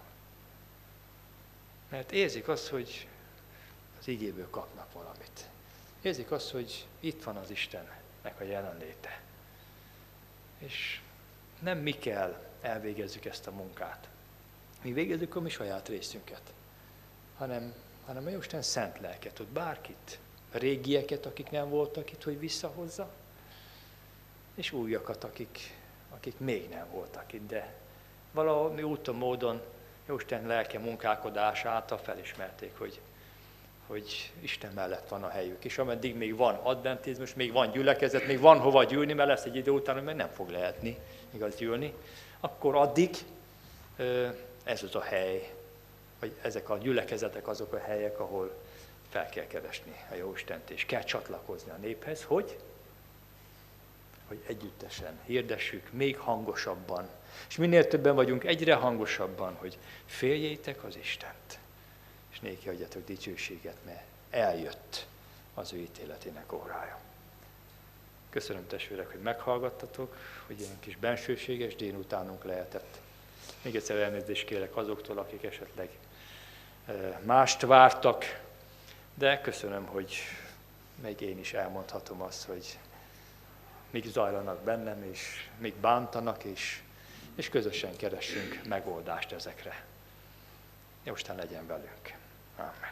Mert érzik azt, hogy az igéből kapnak valamit. Érzik azt, hogy itt van az Istennek a jelenléte. És nem mi kell elvégezzük ezt a munkát. Mi végezzük a mi saját részünket. Hanem, hanem a Jóisten szent lelket, hogy bárkit, a régieket, akik nem voltak itt, hogy visszahozza, és újakat, akik, akik még nem voltak itt, de valami úton, módon Jóisten lelke munkálkodása által felismerték, hogy, hogy Isten mellett van a helyük. És ameddig még van adventizmus, még van gyülekezet, még van hova gyűlni, mert lesz egy idő után, hogy meg nem fog lehetni igaz gyűlni, akkor addig ez az a hely, vagy ezek a gyülekezetek azok a helyek, ahol fel kell keresni a Jóistent, és kell csatlakozni a néphez, hogy, hogy együttesen hirdessük még hangosabban, és minél többen vagyunk, egyre hangosabban, hogy féljétek az Istent, és néki adjatok dicsőséget, mert eljött az ő ítéletének órája. Köszönöm, testvérek, hogy meghallgattatok, hogy ilyen kis bensőséges délutánunk lehetett. Még egyszer elnézést kérek azoktól, akik esetleg mást vártak, de köszönöm, hogy még én is elmondhatom azt, hogy mik zajlanak bennem, és mik bántanak, és, és közösen keressünk megoldást ezekre. Jóisten legyen velünk. Amen.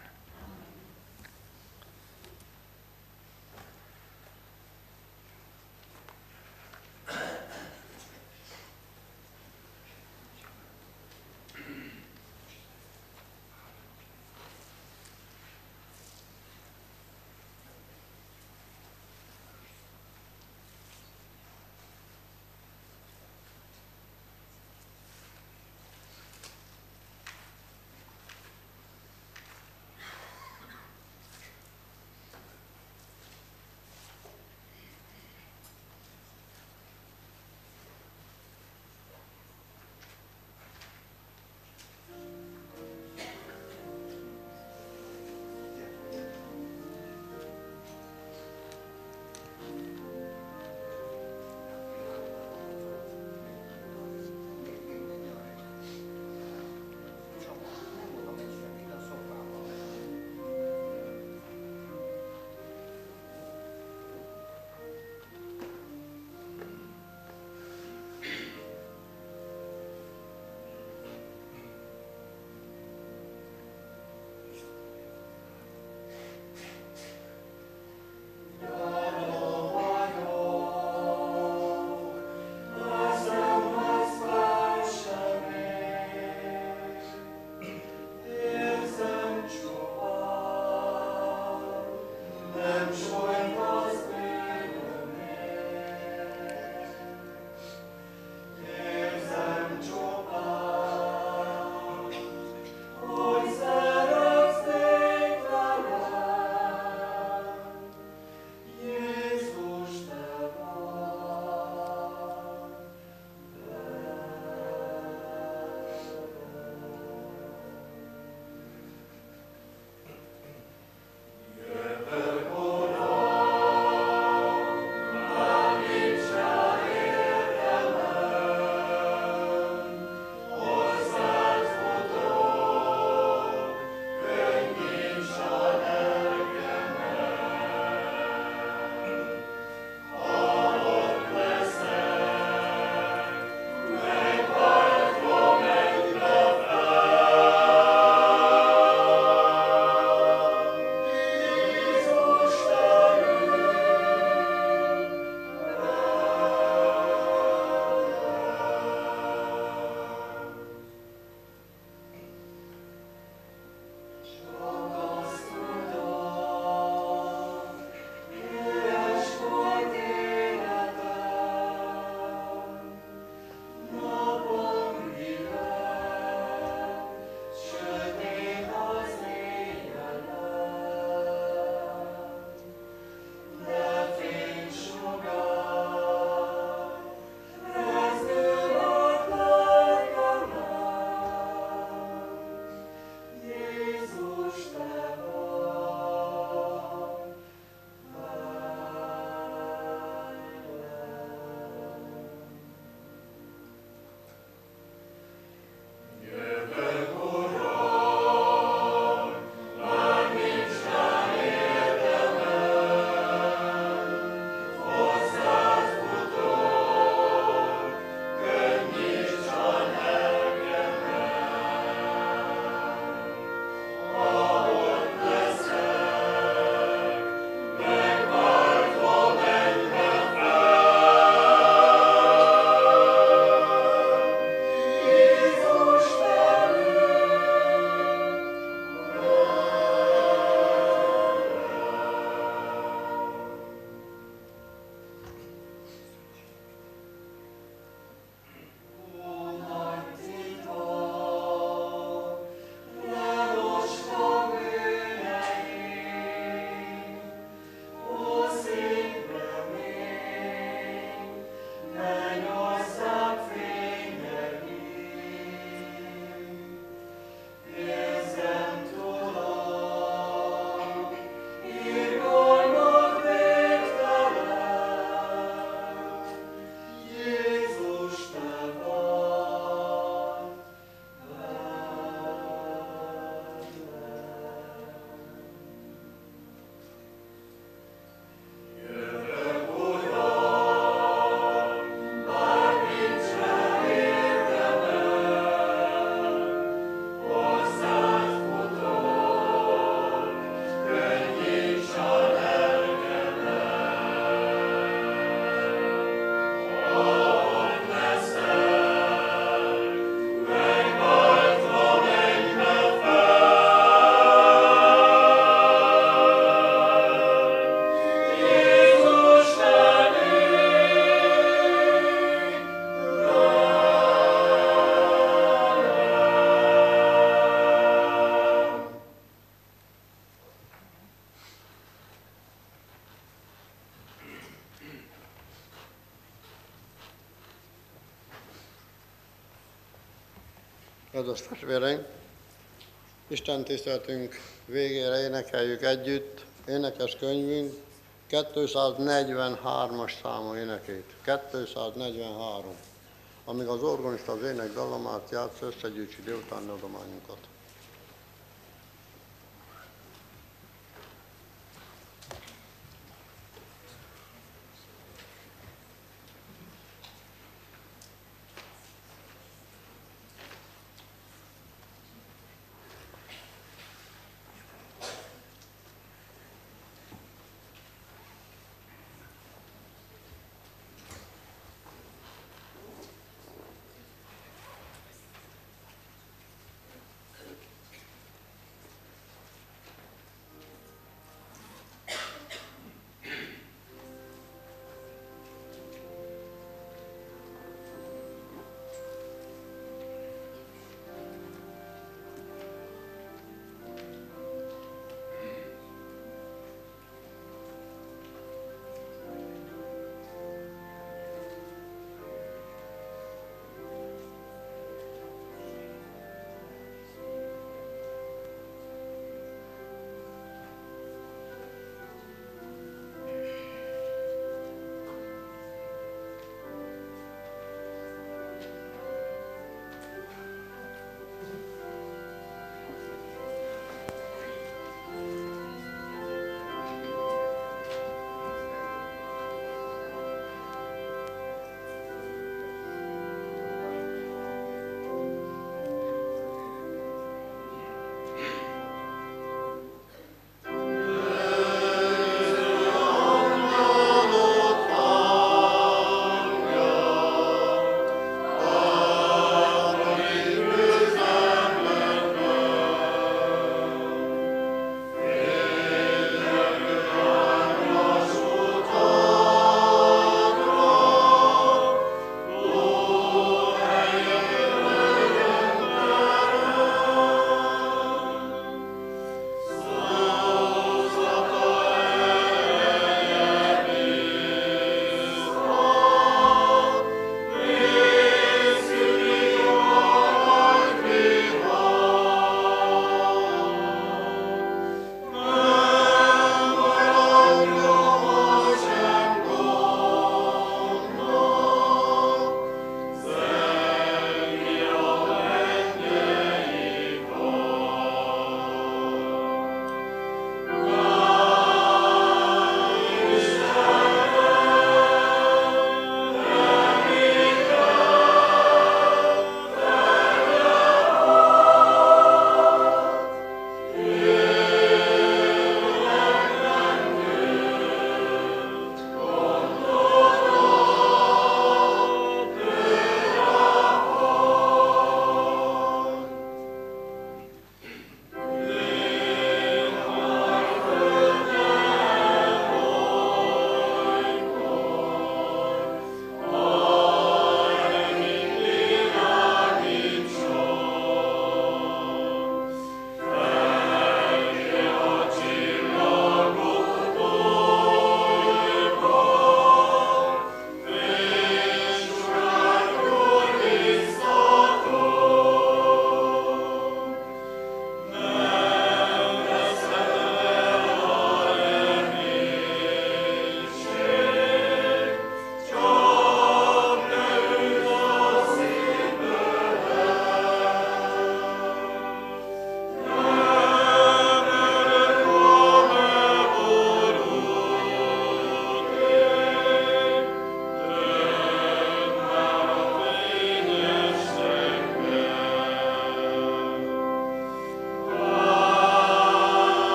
Kedves testvéreim, Isten tiszteletünk végére énekeljük együtt énekes könyvünk kétszáznegyvenhármas számú énekét. kétszáznegyvenhárom. Amíg az organista az ének dallamát játsz, összegyűjtsi délutáni adományunkat.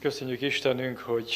Köszönjük Istenünk, hogy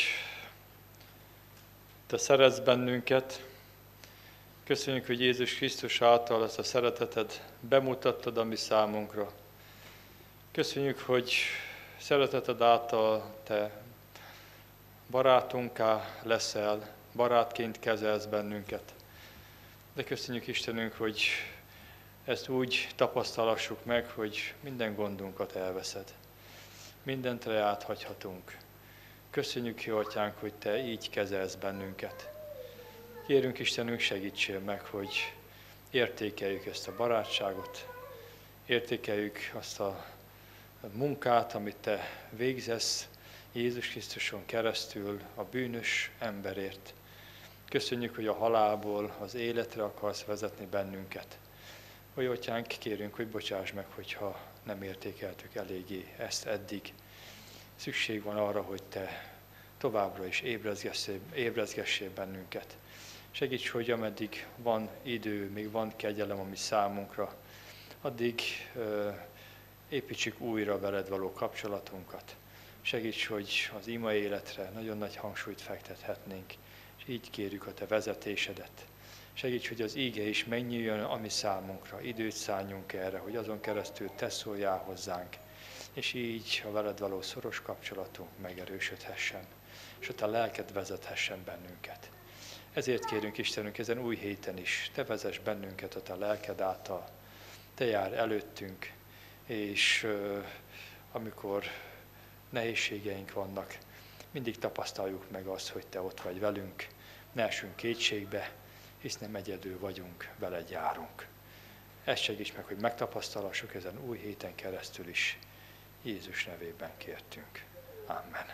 Te szeretsz bennünket. Köszönjük, hogy Jézus Krisztus által ezt a szereteted bemutattad a mi számunkra. Köszönjük, hogy szereteted által Te barátunká leszel, barátként kezelsz bennünket. De köszönjük Istenünk, hogy ezt úgy tapasztalassuk meg, hogy minden gondunkat elveszed. Mindent reád hagyhatunk. Köszönjük, Jó Atyánk, hogy Te így kezelsz bennünket. Kérünk Istenünk, segítsél meg, hogy értékeljük ezt a barátságot, értékeljük azt a munkát, amit Te végzesz Jézus Krisztuson keresztül a bűnös emberért. Köszönjük, hogy a halálból az életre akarsz vezetni bennünket. Ó, Jó Atyánk, kérünk, hogy bocsáss meg, hogyha nem értékeltük eléggé ezt eddig. Szükség van arra, hogy Te továbbra is ébrezgessél, ébrezgessél bennünket. Segíts, hogy ameddig van idő, még van kegyelem a mi számunkra, addig ö, építsük újra veled való kapcsolatunkat. Segíts, hogy az ima életre nagyon nagy hangsúlyt fektethetnénk, és így kérjük a Te vezetésedet. Segíts, hogy az íge is megnyíljon a mi számunkra, időt szálljunk erre, hogy azon keresztül Te szóljál hozzánk, és így a veled való szoros kapcsolatunk megerősödhessen, és a Te lelked vezethessen bennünket. Ezért kérünk Istenünk ezen új héten is, Te vezess bennünket a Te lelked által, Te jár előttünk, és uh, amikor nehézségeink vannak, mindig tapasztaljuk meg azt, hogy Te ott vagy velünk, ne essünk kétségbe, hisz nem egyedül vagyunk, veled járunk. Ezt segíts meg, hogy megtapasztalassuk ezen új héten keresztül is. Jézus nevében kértünk. Amen.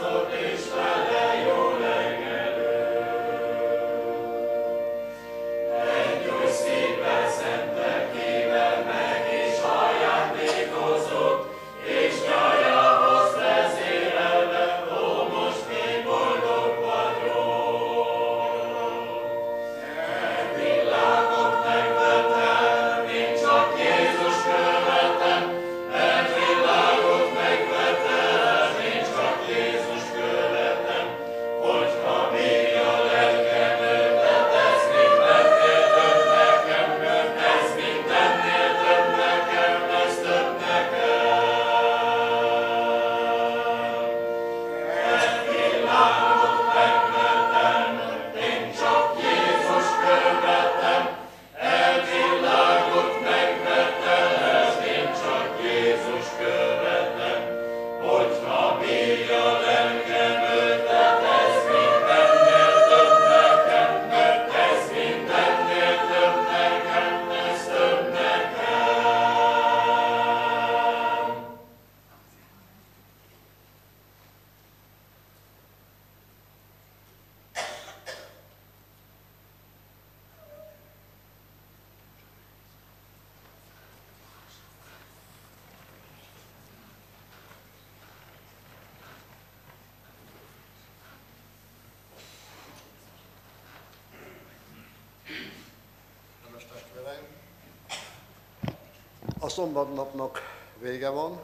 A szombatnapnak vége van,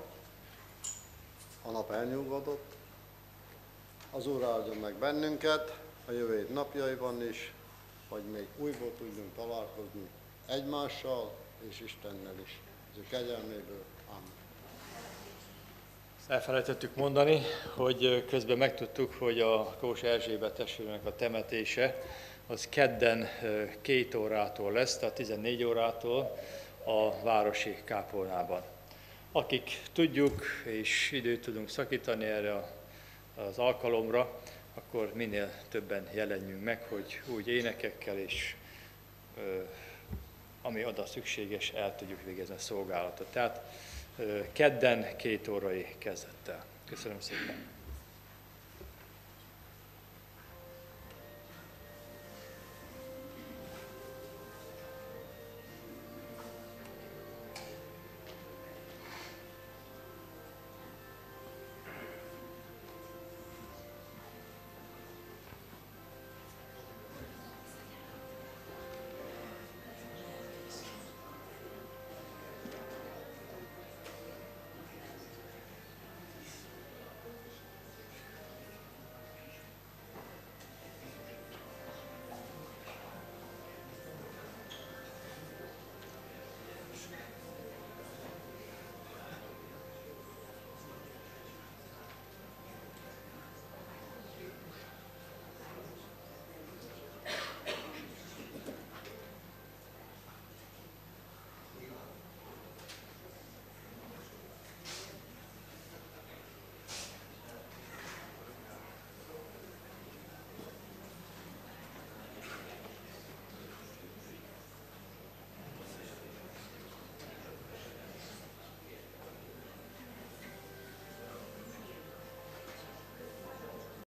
a nap elnyugodott, az Úr áldjon meg bennünket a jövő hét napjaiban is, hogy még újból tudjunk találkozni egymással és Istennel is. Az ő kegyelméből. Amen.
Elfelejtettük mondani, hogy közben megtudtuk, hogy a Kós Erzsébet testvérnek a temetése az kedden két órától lesz, tehát tizennégy órától a városi kápolnában. Akik tudjuk és időt tudunk szakítani erre az alkalomra, akkor minél többen jelenjünk meg, hogy úgy énekekkel és ami oda szükséges, el tudjuk végezni a szolgálatot. Tehát kedden két órai kezdettel. Köszönöm szépen!